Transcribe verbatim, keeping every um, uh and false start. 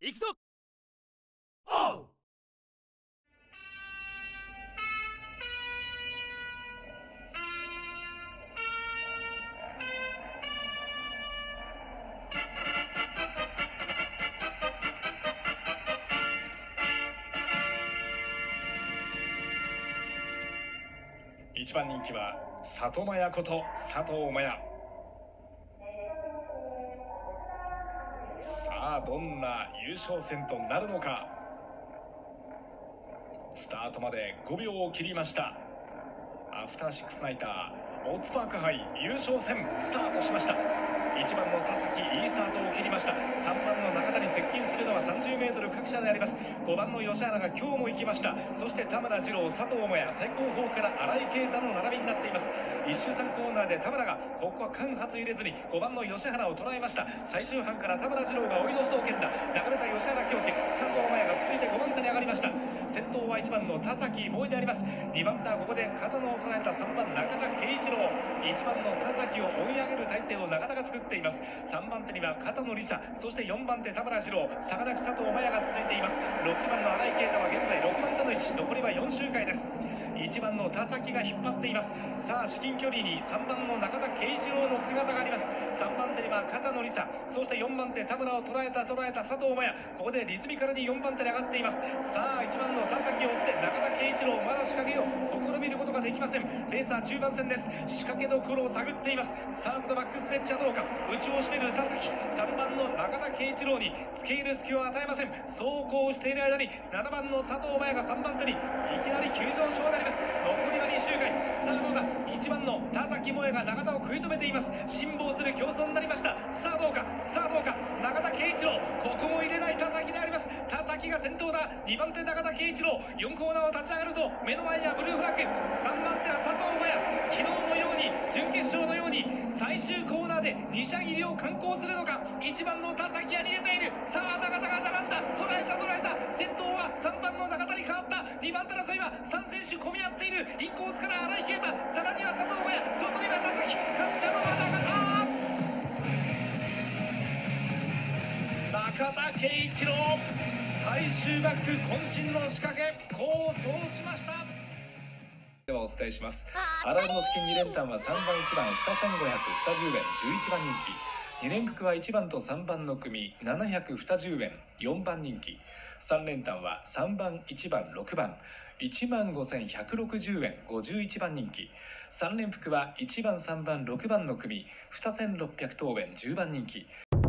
行くぞ。 いちばん人気は里マヤこと佐藤マヤ。さあどんな優勝戦となるのか。スタートまでごびょうを切りました。アフターシックスナイターオッズパーク杯優勝戦スタートしました。いちばんの田崎いいスタートを切りました。さんばんの中田に接近するのはさんじゅうメートル各社であります。ごばんの吉原が今日も行きました。そして田村二郎佐藤麻也最高峰から新井啓太の並びになっています。一周さんコーナーで田村がここは間髪入れずにごばんの吉原を捉えました。最終半から田村二郎が追いの主導権だ。流れた吉原京介佐藤麻也が続いてごばん手に上がりました。先頭はいちばんの田崎萌であります。にばん手はここで片野を捉えたさんばん中田圭一郎。いちばんの田崎を追い上げる体勢を中田が作っています。さんばん手には片野梨沙、そしてよんばん手田村二郎、差がなく佐藤麻也が続いています。ろくばんの新井啓太は現在ろくばん手の位置、残りはよん周回です。いちばんの田崎が引っ張っています。さあ至近距離にさんばんの中田圭一郎の姿があります。さんばん手には片野梨沙、そしてよんばん手田村を捉えた捉えた佐藤麻也、ここでリズミカルによんばん手に上がっています。さあいちばんの田崎を追って中田圭一郎、まだ仕掛けを試みることができません。レーサー中盤戦です。仕掛けどころを探っています。さあこのバックスレッチはどうか。内を締める田崎、さんばんの中田圭一郎に付け入る隙を与えません。走行している間にななばんの佐藤麻也がさんばん手にいきなり急上昇になります。残りはに周回。さあどうだ。いちばんの田崎萌が中田を食い止めています。辛抱する競争になりました。さあどうか。さあどうか。中田圭一郎、ここも入れない田崎であります。田崎が先頭だ。にばん手中田圭一郎、よんコーナーを立ち上がると目の前にはブルーフラッグ。さんばん手は佐藤麻也、昨日のように準決勝のように最終コーナーでに車切りを敢行するのか。いちばんの田崎が逃げている。さあ中田が並んだ。捉えた捉えた。先頭はさんばんの中田に変わった。にばん手争いはさん選手混み合っている。インコースから新井啓太、さらには佐藤麻也、外には田崎、勝ったのは中田。中田圭一郎、最終バック渾身の仕掛け功を奏しました。ではお伝えします。アラブの資金に連単はさんばんいちばんにせんごひゃくにじゅうえんじゅういちばん人気、に連複はいちばんとさんばんの組ななひゃくにじゅうえんよんばん人気、さん連単はさんばんいちばんろくばんいちまんごせんひゃくろくじゅうえんごじゅういちばん人気、さん連複はいちばんさんばんろくばんの組にせんろっぴゃくとうえんじゅうばん人気。